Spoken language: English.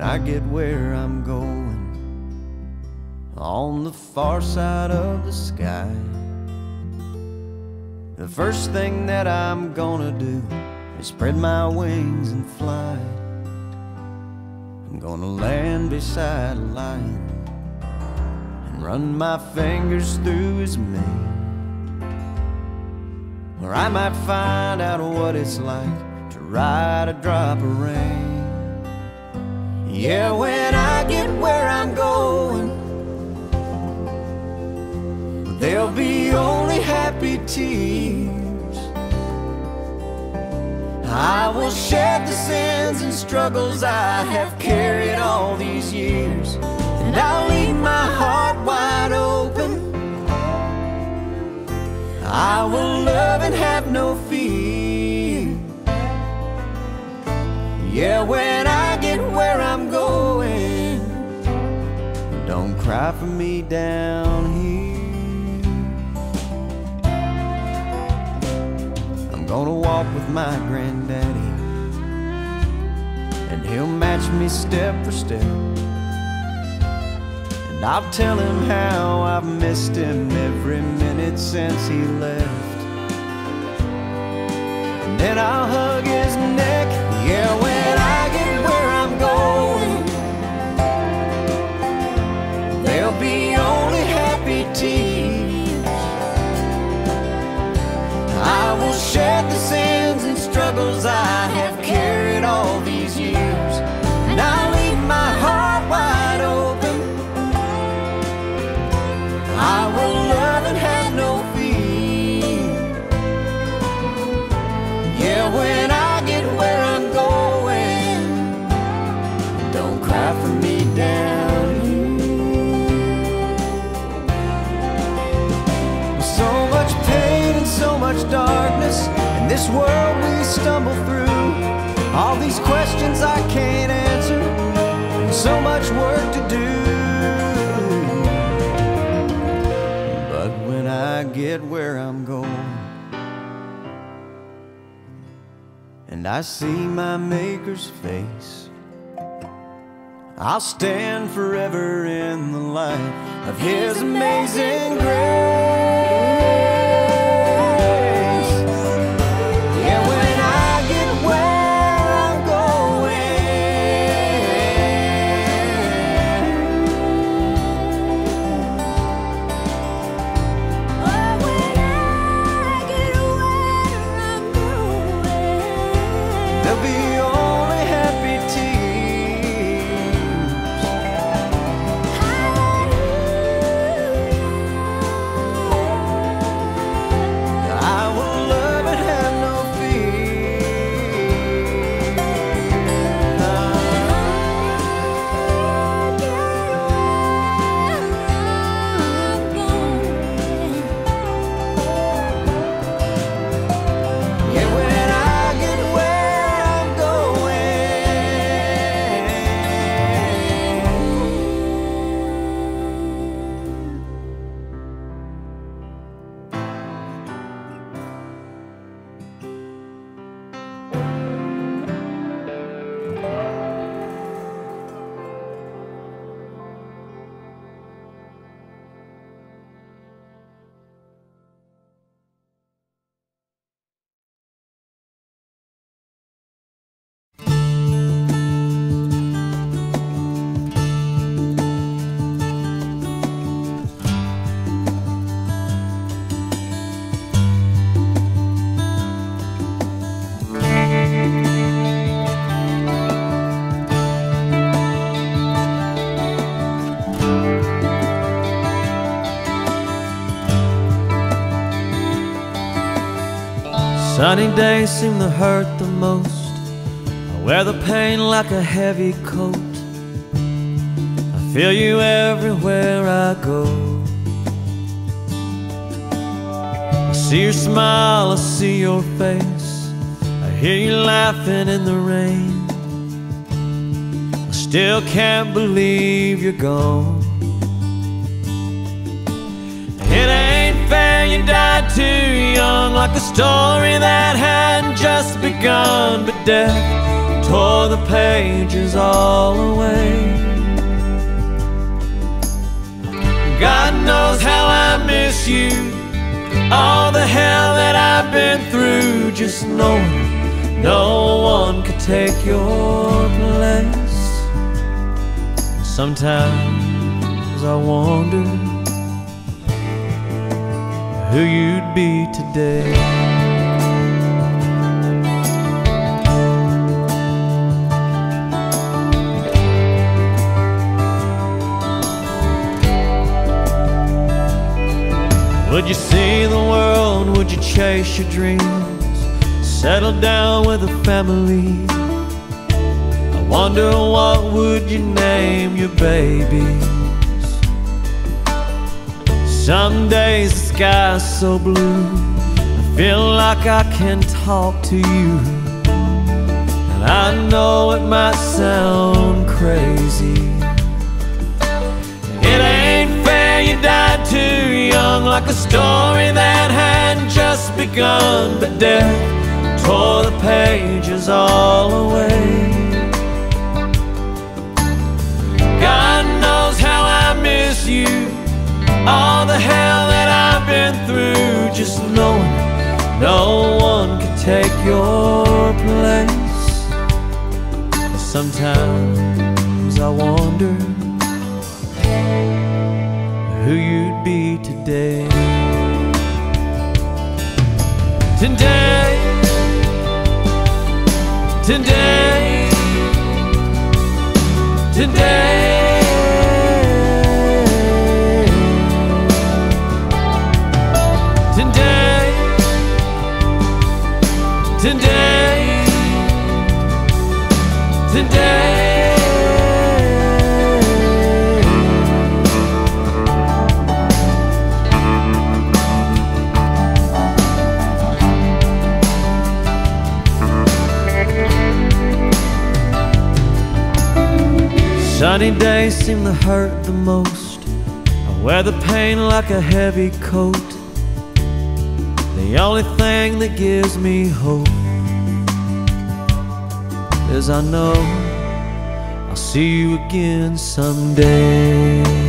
when I get where I'm going, on the far side of the sky, the first thing that I'm gonna do is spread my wings and fly. I'm gonna land beside a lion and run my fingers through his mane, where I might find out what it's like to ride a drop of rain. Yeah, when I get where I'm going, there'll be only happy tears. I will shed the sins and struggles I have carried all these years, and I'll leave my heart wide open. I will love and have no fear. Yeah, when I get where I'm going, don't cry for me down here. I'm gonna walk with my granddaddy, and he'll match me step for step, and I'll tell him how I've missed him every minute since he left. And then I'll hug his neck. Yeah, when I get where I'm going, there'll be only happy tears. I will shed the sins and struggles I have carried all these years, and I'll leave my heart wide open. I will love and have no fear. Yeah, when I get where I'm going, don't cry for me down here. With so much pain and so much darkness in this world we stumble through, all these questions I can't answer, and so much work to do. But when I get where I'm going, and I see my Maker's face, I'll stand forever in the light of His amazing grace. Yeah, when I get where I'm going, oh, when I get where I'm going, there'll be only happy tears. I will love and have no fear. Yeah, when I get where I'm Sunny days seem to hurt the most. I wear the pain like a heavy coat. I feel you everywhere I go. I see your smile, I see your face, I hear you laughing in the rain. I still can't believe you're gone. It ain't fair, you died too young, like a story that hadn't just begun. But death tore the pages all away. God knows how I miss you, all the hell that I've been through, just knowing no one could take your place. Sometimes I wonder who you'd be today. Would you see the world? Would you chase your dreams? Settle down with a family? I wonder what would you name your babies? Some days the sky's so blue, I feel like I can talk to you. And I know it might sound crazy, it ain't fair you died too young, like a story that had just begun. But death tore the pages all away. God knows how I miss you, all the hell that I've been through, just knowing no one can take your place. Sometimes I wonder who you'd be today. Today, today, today, today, today, today. Sunny days seem to hurt the most. I wear the pain like a heavy coat. The only thing that gives me hope is I know I'll see you again someday.